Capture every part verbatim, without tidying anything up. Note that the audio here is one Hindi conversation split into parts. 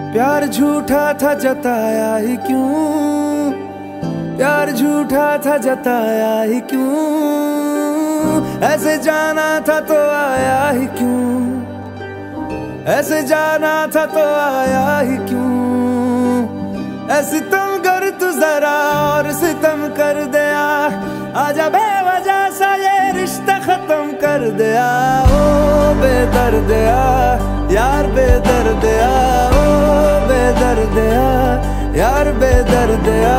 प्यार झूठा था जताया ही क्यों, प्यार झूठा था जताया ही क्यों, ऐसे जाना था तो आया ही क्यों, ऐसे जाना था तो आया ही क्यों। ऐसे तुम कर तू जरा और सितम कर दिया, आजा बेवजह सा ये रिश्ता खत्म कर दिया। ओ बेदर्दिया यार बेदर्दिया, ओ बेदर्दिया यार बेदर्दिया।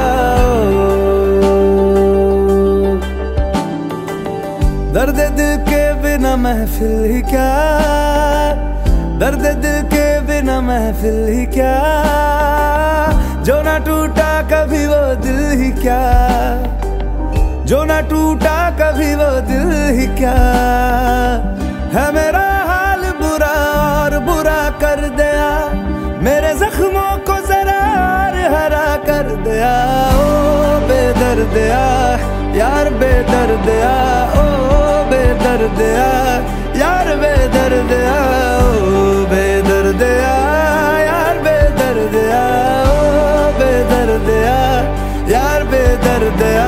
दर्द दिल के बिना महफिल ही क्या, दर्द दिल के बिना महफिल ही क्या, जो ना टूटा कभी वो दिल ही क्या, जो ना टूटा कभी वो दिल ही क्या। है मेरा हाल बुरा और बुरा कर दिया, मेरे जख्मों को जरा और हरा कर दिया। ओ बेदर्दिया यार बेदर्दिया, ओ बेदर्दिया यार बेदर्दिया, ओ बेदर्दिया यार बेदर्दिया, ओ बेदर्दिया यार बेदर्दिया।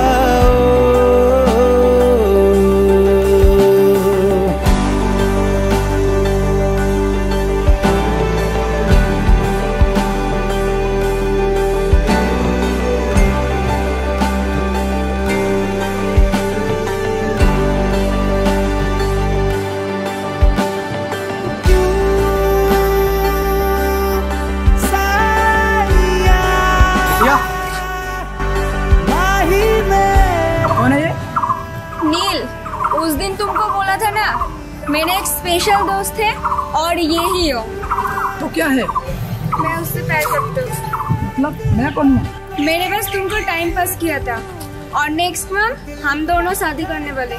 नील, उस दिन तुमको बोला था ना मेरे एक स्पेशल दोस्त है और ये ही हो। तो क्या है? मैं उससे प्यार करती हूँ। मतलब मैं कौन हूँ? मैंने बस तुमको टाइम पास किया था और नेक्स्ट मंथ हम दोनों शादी करने वाले।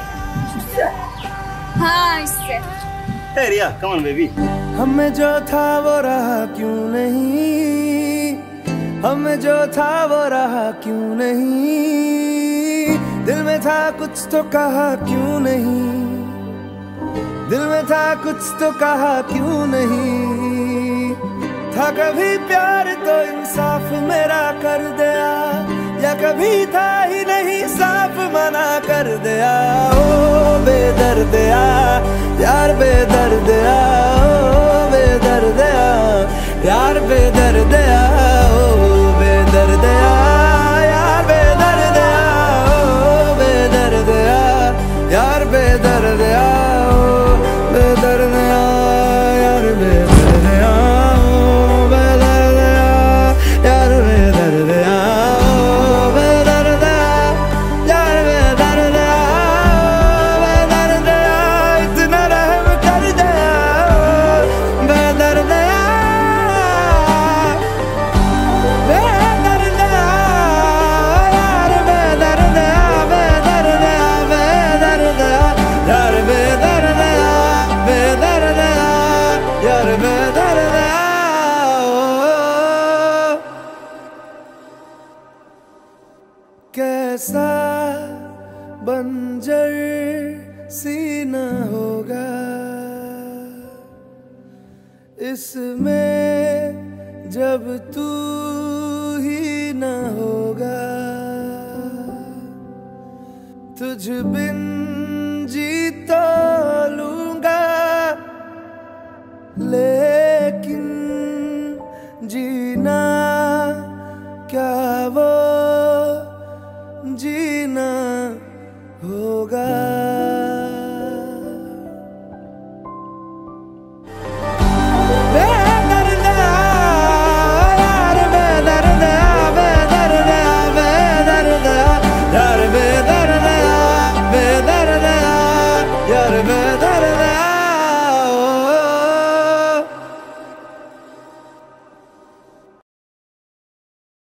हाँ इससे। Hey Riya, come on baby. हमें जो था वो रहा क्यों नहीं, हमें जो था वो रहा क्यों नहीं, दिल में था कुछ तो कहा क्यों नहीं, दिल में था कुछ तो कहा क्यों नहीं। था कभी प्यार तो इंसाफ मेरा कर दिया, या कभी था ही नहीं साफ मना कर दिया। ओ बेदर्दिया यार बेदर्दिया, ओ बेदर्दिया यार बेदर्दिया, ओ बेदर्दिया यार बेदर्दिया, ओ बेदर्दिया यार बेदर्दिया, ओ बेदर्दिया यार बेदर्दिया, ओ बेदर्दिया यार बेदर्दिया, ओ बेदर्दिया यार बेदर्दिया, बेदर्दिया इतना रहम कर दिया, बेदर्दिया कैसा बंजर सीना होगा इसमें जब तू ही न होगा, तुझ बिन जीता